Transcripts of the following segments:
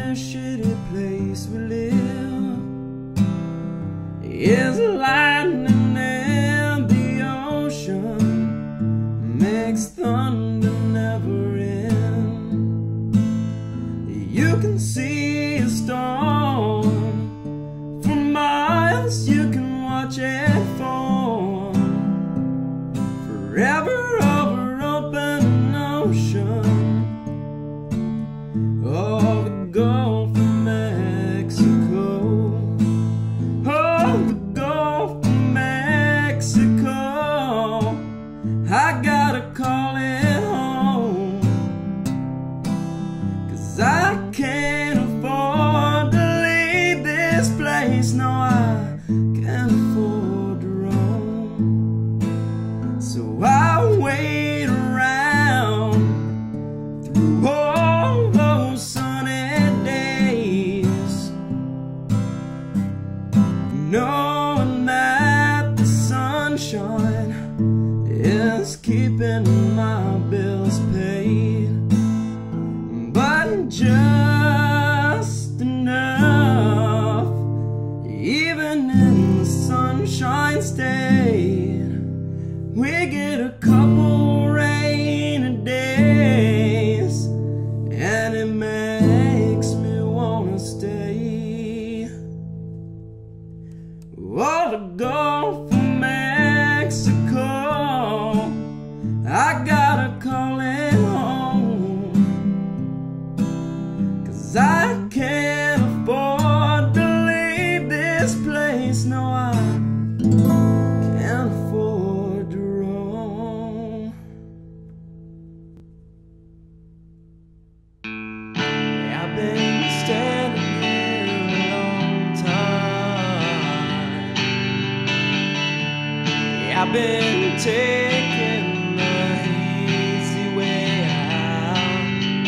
shitty place we live is lightning in the ocean, makes thunder never end. You can see a storm from miles, you can watch it fall forever over open ocean. Oh, the Gulf of Mexico. Oh, the Gulf of Mexico. I gotta call it home, 'cause I can't afford to leave this place. No, I can't afford to roam. So I wait around through all those sunny days, knowing that the sunshine is keeping my bills paid, but just enough, even in the sunshine state. We get a couple rainy days, and it makes me wanna stay. Oh, the Gulf of Mexico, I gotta call it home, 'cause I can't afford to leave this place. No, I can't afford to roam. I've been standing here a long time. I've been taking the easy way out.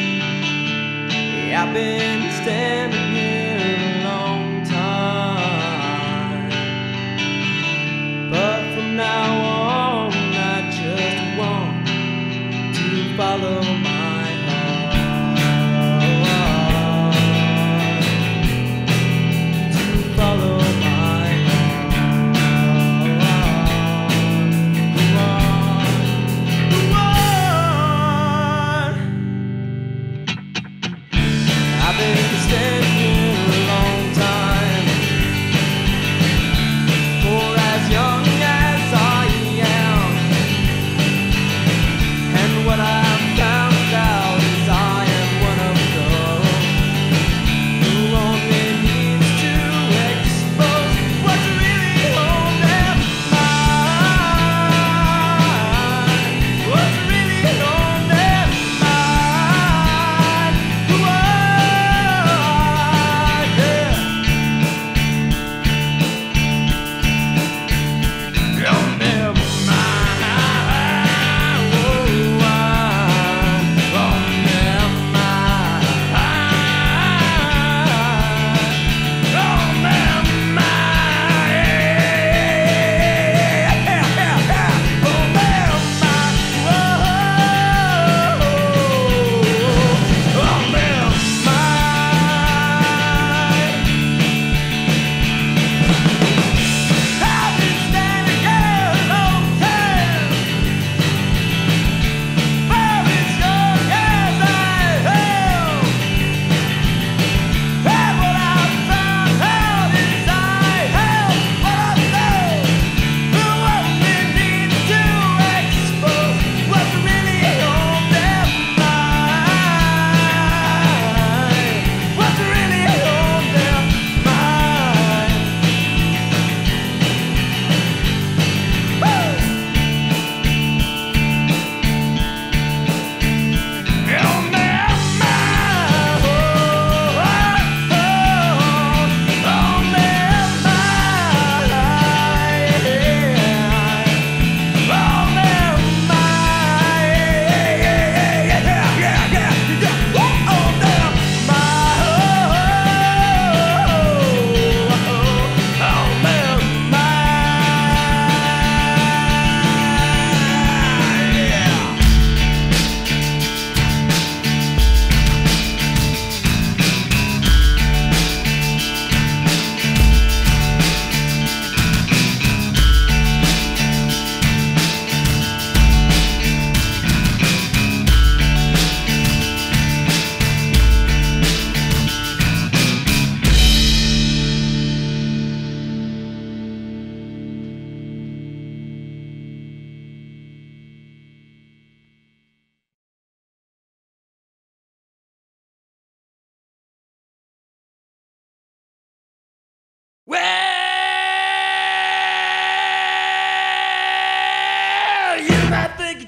I've been standing here a long time, but from now on I just want to follow my heart, to follow my heart. I've been standing here a long time, for as young as I am, and what I've found out is I am one of those who only needs to expose what's really on their mind, what's really on their mind. Whoa.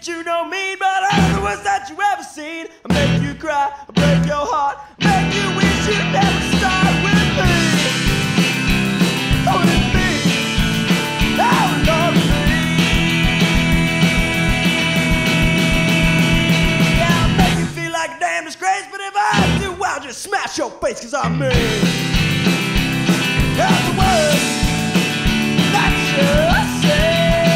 that you know me, but I'm the worst that you ever seen. I make you cry, I break your heart, I make you wish you'd never start with me. Oh, with me, oh, Lord, with me. Yeah, I make you feel like a damn disgrace, but if I do, I'll just smash your face, 'cause I'm me. That's the worst that you say.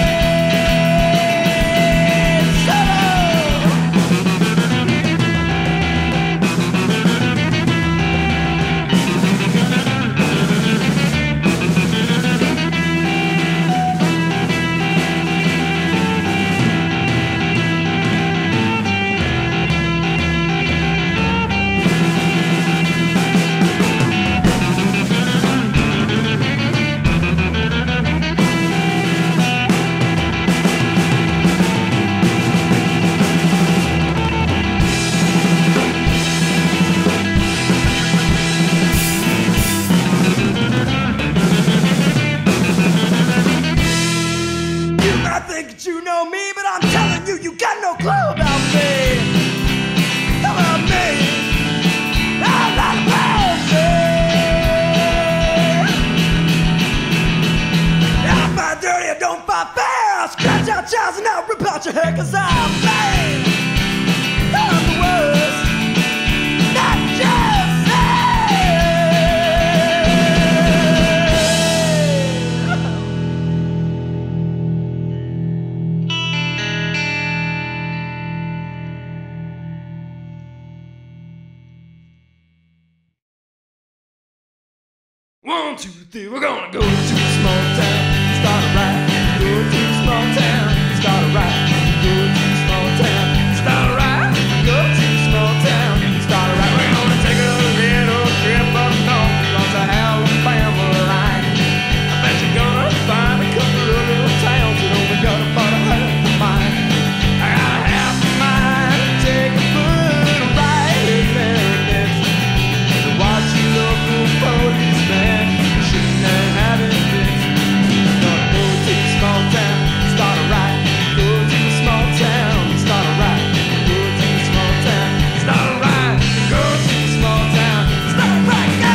You know me, but I'm telling you, you got no clue about me. About me. I'm not about me. I fight dirty, I don't fight fair. I'll scratch out jobs and I'll rip out your hair, 'cause I'm mean. I'm the worst. Not just One, two, three, we're gonna go to a small town, start a riot. Go to a small town, start a riot. Go to a small town, start a riot. Go to a small town, start a riot. We're gonna take a little trip up north across the Alabama line. I bet you're gonna find a couple of little towns that only got about half a mile. I got a half a mile to take a foot right in there and dance. To watch you local policemen shooting and having fits. Gonna go to a small town, start a riot. Go to a small town, start a riot. Go to a small town, start a riot. Go to a small town, start a riot. Go!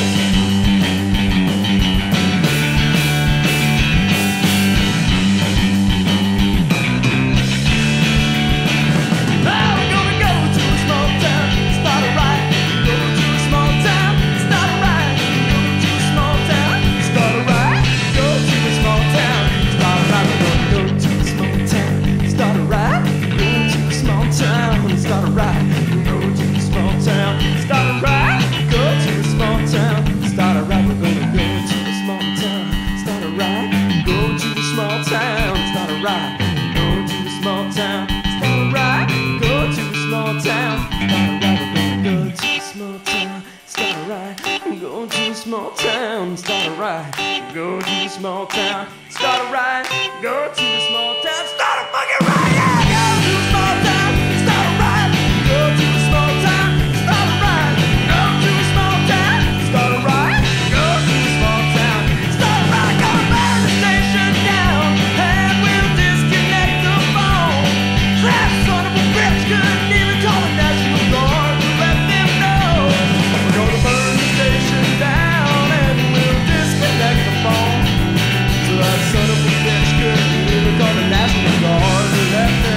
Now we're gonna go to a small town, start a riot. Go to a small town, start a riot. Go to a small town, start a riot. Go to a small town, start a riot. We're gonna go to a small town, start a riot. Go to a small town, start a riot. Go to a small town, start a riot. Go to a small town, start a riot. We're gonna go to a small town, start a riot. Go to a small town, start a riot. Go to a small town, start a riot. Go to a small town, start a riot. We're gonna go to a small town, start a riot. Go to a small town, start a riot. Go to a small town, start a riot. Go to a small town, start a fucking riot. Go to a small town, start a riot. Go to a small town, start a riot. Go to a small town, start a riot. Go to a small town, start a riot. Gonna burn the station down and we'll disconnect the phone. That son of a bitch couldn't even call the National Guard to let them know. We're gonna burn the station down and we'll disconnect the phone. So that son of a bitch couldn't even call the National Guard to let them know.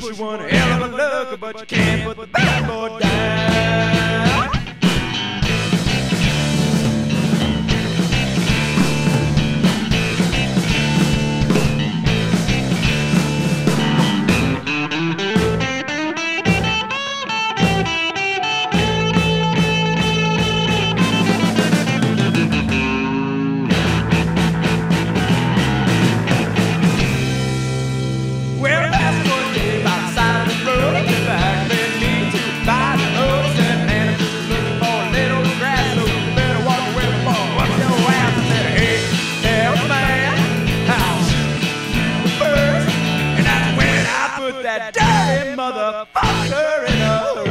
push you one hell of a look, but you can't put the backboard down. That dirty motherfucker in a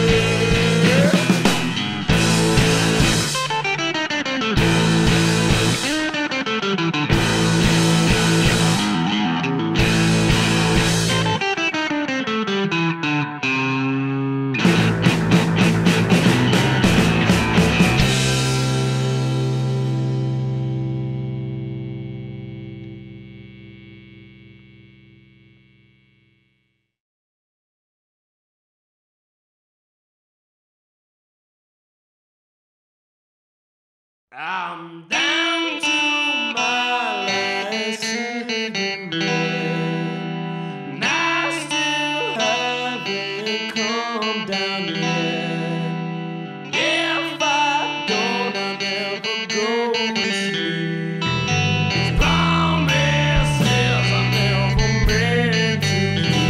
I'm down to my last cigarette, and I still haven't come down yet. If I don't, I'll never go to sleep. These promises are never meant to be.